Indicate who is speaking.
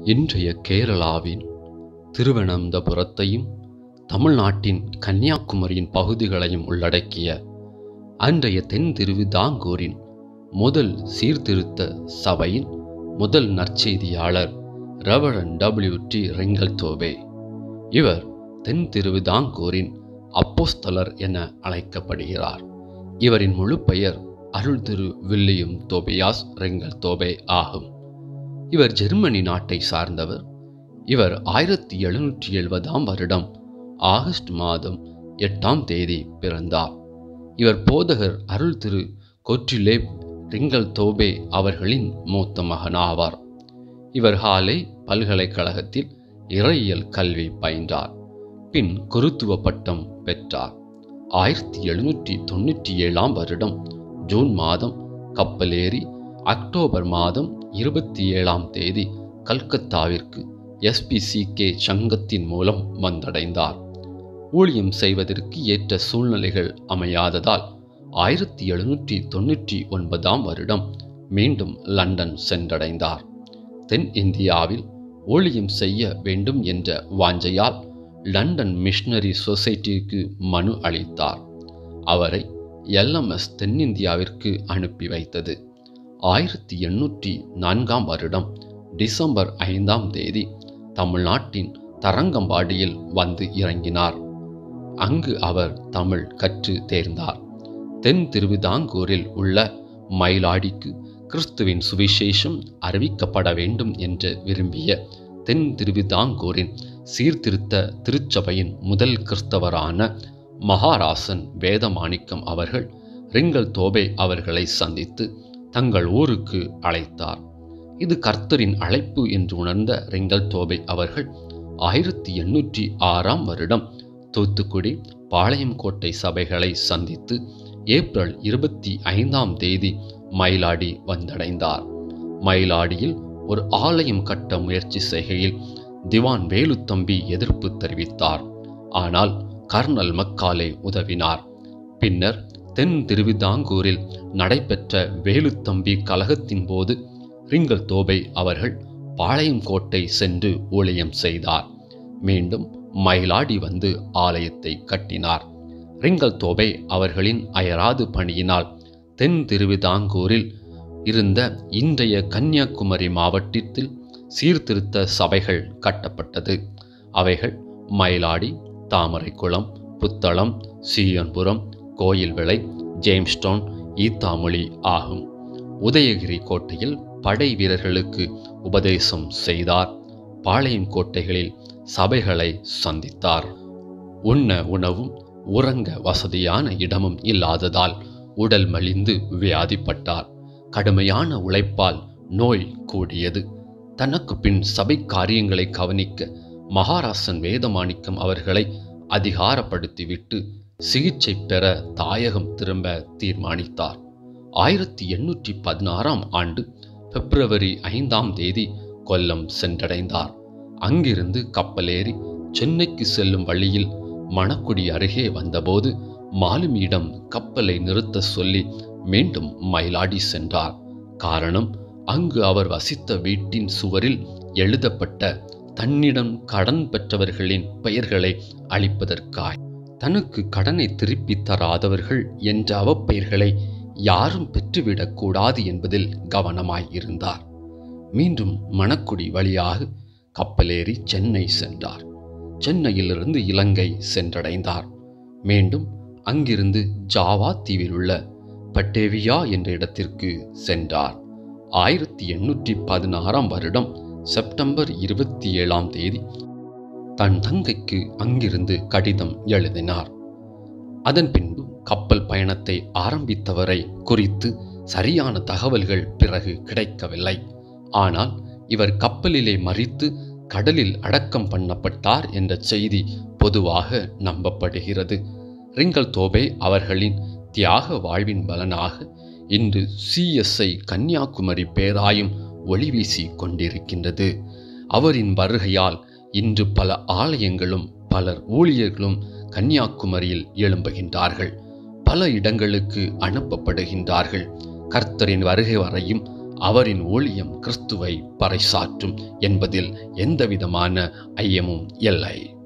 Speaker 1: இன்றைய கேரளாவின் திருவனந்தபுரத்தையும் தமிழ்நாட்டின் கன்னியாகுமரியின் பகுதிகளையும் உள்ளடக்கிய அன்றைய தென் திருவிதாங்கூரின் முதல் சீர்திருத்த சபையின் முதல் நற்செய்தியாளர் ரெவரண்ட் W.T. ரிங்கல் தோபே. இவர் தென் திருவிதாங்கூரின் அப்போஸ்தலர் என அழைக்கப்படுகிறார். இவரின் முழு பெயர் Arul Thiru William Tobias Ringeltaube ஆகும். இவர் ஜெர்மனி நாட்டை சார்ந்தவர். இவர் 1770 வருடம் ஆகஸ்ட் மாதம் 8 பிறந்தார். இவர் போதகர் அருள் திரு கோற்றிலேப் ரிங்கல் தோபே அவர்களின் மூத்த மகனாவார். இவர் ஹாலே பல்கலைக்கழகத்தில் இறையியல் கல்வி பயின்றார். பின் குருத்துவ பட்டம் பெற்றார். 1797 வருடம் ஜூன் மாதம் கப்பலேறி அக்டோபர் மாதம் 27 கல்கத்தாவிற்கு SPCK சங்கத்தின் மூலம் வந்தடைந்தார். ஊழியம் செய்வதற்கு ஏற்ற சூழ்நிலைகள் அமையாததால் 1799 வருடம் மீண்டும் லண்டன் சென்றடைந்தார். தென் இந்தியாவில் ஊழியம் செய்ய வேண்டும் என்ற வாஞ்சையால் லண்டன் மிஷனரி சொசைட்டிக்கு மனு அளித்தார். அவரை LMS தென்னிந்தியாவிற்கு அனுப்பி வைத்தது. 1804 வருடம் டிசம்பர் 5 தமிழ்நாட்டின் தரங்கம்பாடியில் வந்து இறங்கினார். அங்கு அவர் தமிழ் கற்று தேர்ந்தார். தென் திருவிதாங்கூரில் உள்ள மயிலாடிக்கு கிறிஸ்துவின் சுவிசேஷம் அறிவிக்கப்பட வேண்டும் என்று விரும்பிய தென் திருவிதாங்கூரின் சீர்திருத்த திருச்சபையின் முதல் கிறிஸ்தவரான மகாராசன் வேதமாணிக்கம் அவர்கள் ரிங்கல் தோபே அவர்களை சந்தித்து தங்கள் ஊருக்கு அழைத்தார். இது கர்த்தரின் அழைப்பு என்று உணர்ந்த ரிங்கல் தோபே அவர்கள் 1806 வருடம் தூத்துக்குடி பாளையங்கோட்டை சபைகளை சந்தித்து ஏப்ரல் 25 மயிலாடி வந்தடைந்தார். மயிலாடியில் ஒரு ஆலயம் கட்ட முயற்சி செய்கையில் திவான் வேலுத்தம்பி எதிர்ப்பு தெரிவித்தார். ஆனால் கர்னல் மக்காலே உதவினார். பின்னர் தென் திருவிதாங்கூரில் நடைபெற்ற வேலுத்தம்பி கலகத்தின் போது ரிங்கல் தோபே அவர்கள் பாளையங்கோட்டை சென்று ஊழியம் செய்தார். மீண்டும் மயிலாடி வந்து ஆலயத்தை கட்டினார். ரிங்கல் தோபே அவர்களின் அயராது பணியினால் தென் திருவிதாங்கூரில் இருந்த இன்றைய கன்னியாகுமரி மாவட்டத்தில் சீர்திருத்த சபைகள் கட்டப்பட்டது. அவைகள் மயிலாடி, தாமரைக்குளம், புத்தளம், சீயன்புரம், கோயில்விளை, ஜேம்ஸ்டவுன், ஈத்தாமொழி ஆகும். உதயகிரி கோட்டையில் படை வீரர்களுக்கு உபதேசம் செய்தார். பாளையங்கோட்டைகளில் சபைகளை சந்தித்தார். உண்ண உணவும் உறங்க வசதியான இடமும் இல்லாததால் உடல் மலிந்து வியாதிப்பட்டார். கடுமையான உழைப்பால் நோய் கூடியது. தனக்கு பின் சபை காரியங்களை கவனிக்க மகாராசன் வேதமாணிக்கம் அவர்களை அதிகாரப்படுத்திவிட்டு சிகிச்சை பெற தாயகம் திரும்ப தீர்மானித்தார். 1816 பிப்ரவரி 5 கொல்லம் சென்றடைந்தார். அங்கிருந்து கப்பலேறி சென்னைக்கு செல்லும் வழியில் மணக்குடி அருகே வந்தபோது மாலுமியிடம் கப்பலை நிறுத்த சொல்லி மீண்டும் மயிலாடி சென்றார். காரணம், அங்கு அவர் வசித்த வீட்டின் சுவரில் எழுதப்பட்ட தன்னிடம் கடன் பெற்றவர்களின் பெயர்களை அழிப்பதற்காய். தனக்கு கடனை திருப்பி தராதவர்கள் என்ற அவப்பெயர்களை யாரும் பெற்றுவிடக்கூடாது என்பதில் கவனமாயிருந்தார். மீண்டும் மணக்குடி வழியாக கப்பலேறி சென்னை சென்றார். சென்னையிலிருந்து இலங்கை சென்றடைந்தார். மீண்டும் அங்கிருந்து ஜாவா தீவில் உள்ள பட்டேவியா என்ற இடத்திற்கு சென்றார். 1816 வருடம் செப்டம்பர் 27 தன் தங்கைக்கு அங்கிருந்து கடிதம் எழுதினார். அதன் பின்பு கப்பல் பயணத்தை ஆரம்பித்தவரை குறித்து சரியான தகவல்கள் பிறகு கிடைக்கவில்லை. ஆனால் இவர் கப்பலிலே மரித்து கடலில் அடக்கம் பண்ணப்பட்டார் என்ற செய்தி பொதுவாக நம்பப்படுகிறது. ரிங்கல் தோபே அவர்களின் தியாக வாழ்வின் பலனாக இன்று CSI கன்னியாகுமரி பேராயம் ஒளிவீசி கொண்டிருக்கின்றது. அவரின் வருகையால் இன்று பல ஆலயங்களும் பலர் ஊழியர்களும் கன்னியாகுமரியில் எழும்புகின்றார்கள். பல இடங்களுக்கு அனுப்பப்படுகின்றார்கள். கர்த்தரின் வருகை வரையும் அவரின் ஊழியம் கிறிஸ்துவை பறைசாற்றும் என்பதில் எந்தவிதமான ஐயமும் இல்லை.